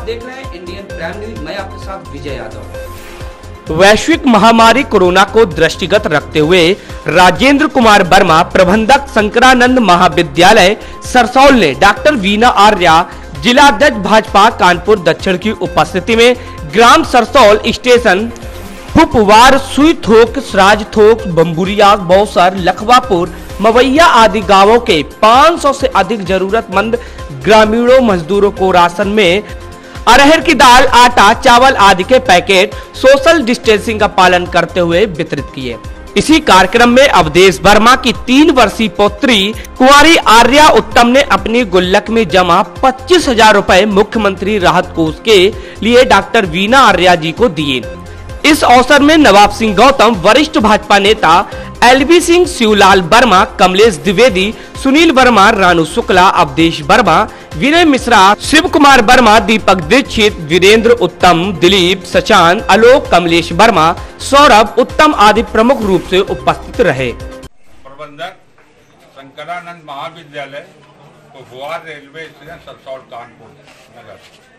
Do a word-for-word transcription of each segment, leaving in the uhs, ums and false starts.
देख रहे हैं इंडियन प्राइम न्यूज, मैं आपके साथ विजय यादव। वैश्विक महामारी कोरोना को दृष्टिगत रखते हुए राजेंद्र कुमार वर्मा, प्रबंधक शंकरानंद महाविद्यालय सरसौल ने डॉक्टर वीना आर्या, जिलाध्यक्ष भाजपा कानपुर दक्षिण की उपस्थिति में ग्राम सरसौल स्टेशन, फुपवार, सुई थोक, सराज थोक, बम्बुरिया, बौसर, लखवापुर, मवैया आदि गांवों के पाँच सौ से अधिक जरूरतमंद ग्रामीणों मजदूरों को राशन में अरहर की दाल, आटा, चावल आदि के पैकेट सोशल डिस्टेंसिंग का पालन करते हुए वितरित किए। इसी कार्यक्रम में अवधेश वर्मा की तीन वर्षीय पौत्री कुंवारी आर्या उत्तम ने अपनी गुल्लक में जमा पच्चीस हजार रूपए मुख्यमंत्री राहत कोष के लिए डॉक्टर वीना आर्या जी को दिए। इस अवसर में नवाब सिंह गौतम, वरिष्ठ भाजपा नेता एलबी सिंह, शिवलाल वर्मा, कमलेश द्विवेदी, सुनील वर्मा, रानू शुक्ला, अवधेश वर्मा, विनय मिश्रा, शिव कुमार वर्मा, दीपक दीक्षित, वीरेंद्र उत्तम, दिलीप, सचान, आलोक, कमलेश वर्मा, सौरभ उत्तम आदि प्रमुख रूप से उपस्थित रहे। प्रबंधक शंकरानंद महाविद्यालय, फुपवार, रेलवे स्टेशन, सरसौल, कानपुर नगर।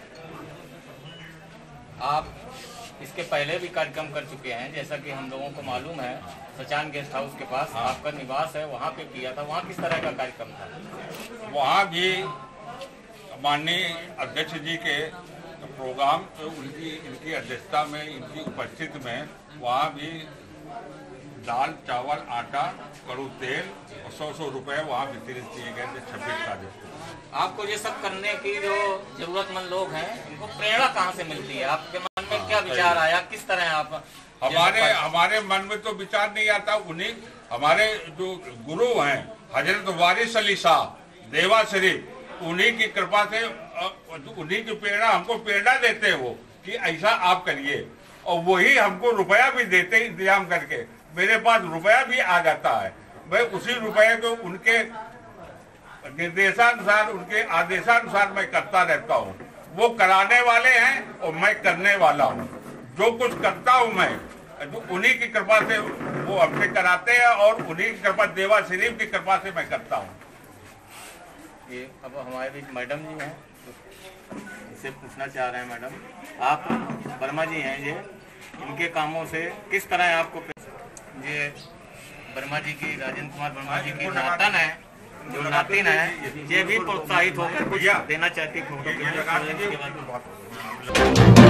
आप इसके पहले भी कार्यक्रम कर चुके हैं, जैसा कि हम लोगों को मालूम है। सचान गेस्ट हाउस के पास हाँ। आपका निवास है, वहाँ पे किया था। वहाँ किस तरह का कार्यक्रम था? वहाँ भी माननीय अध्यक्ष जी के प्रोग्राम, तो उनकी इनकी अध्यक्षता में, इनकी उपस्थिति में वहाँ भी दाल, चावल, आटा, कड़ू तेल और सौ सौ रुपए वहाँ वितरित किए गए थे छब्बीस तारीख को। आपको ये सब करने की जो जरूरतमंद लोग हैं, इनको प्रेरणा कहाँ से मिलती है? आपके मन में क्या विचार आया? किस तरह आप? हमारे हमारे मन में तो विचार नहीं आता। उन्हीं हमारे जो गुरु हैं हजरत वारिस अली शाह देवा शरीफ, उन्हीं की कृपा से, उन्हीं की प्रेरणा, हमको प्रेरणा देते वो कि ऐसा आप करिए, और वही हमको रुपया भी देते इंतजाम करके। मेरे पास रुपया भी आ जाता है, मैं उसी रुपये को उनके निर्देशानुसार, उनके आदेशानुसार मैं करता रहता हूँ। वो कराने वाले हैं और मैं करने वाला हूँ। जो कुछ करता हूँ मैं, तो उन्हीं की कृपा से वो हमसे कराते हैं, और उन्हीं की कृपा, देवा शरीफ की कृपा से मैं करता हूँ। ये अब हमारे बीच मैडम जी हैं, इसे पूछना चाह रहे हैं। मैडम, आप वर्मा जी हैं, ये इनके कामों से किस तरह आपको? ये वर्मा जी की, राजेंद्र कुमार वर्मा जी की नातन है, जो नातिन है, ये भी प्रोत्साहित होकर कुछ देना चाहती फोटो के लिए।